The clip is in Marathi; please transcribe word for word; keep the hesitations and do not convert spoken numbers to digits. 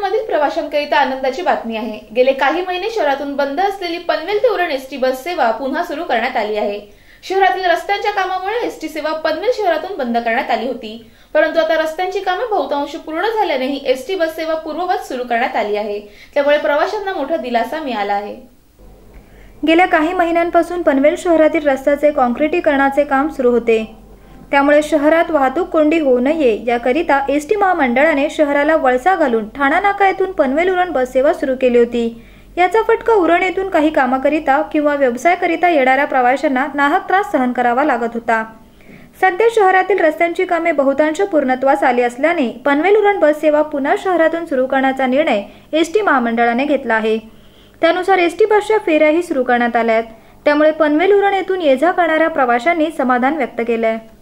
शहरामधील प्रवाशांकरिता आनंदाची बातमी आहे। गेले काही महिने शहरातून बंद असलेली पनवेल ते उरण एसटी बस सेवा पुन्हा सुरू करण्यात आली आहे। शहरातील रस्त्यांच्या कामामुळे एसटी सेवा पनवेल शहरातून बंद करण्यात आली होती, परंतु आता रस्त्यांची कामे बहुतांश पूर्ण झाल्याने ही एसटी बस सेवा पूर्ववत सुरू करण्यात आली आहे। त्यामुळे प्रवाशांना मोठा दिलासा मिळाला आहे। गेल्या काही महिन्यांपासून पनवेल शहरातील रस्त्याचे काँक्रिटीकरणाचे काम सुरू होते, त्यामुळे शहरात वाहतूक कोंडी होऊ नये याकरिता एसटी महामंडळाने शहराला वळसा घालून ठाणा नाका येथून पनवेल उरण बस सेवा सुरू केली होती। याचा फटका उरण येथून काही कामाकरिता किंवा व्यवसायाकरिता येणाऱ्या प्रवाशांना नाहक त्रास सहन करावा लागत होता। सध्या शहरातील रस्त्यांची कामे बहुतांश पूर्णत्वास आली असल्याने पनवेल उरण बस सेवा पुन्हा शहरातून सुरू करण्याचा निर्णय एसटी महामंडळाने घेतला आहे। त्यानुसार एसटी बसच्या फेऱ्याही सुरू करण्यात आल्या आहेत, त्यामुळे पनवेल उरण येथून ये जा करणाऱ्या प्रवाशांनी समाधान व्यक्त केले आहे।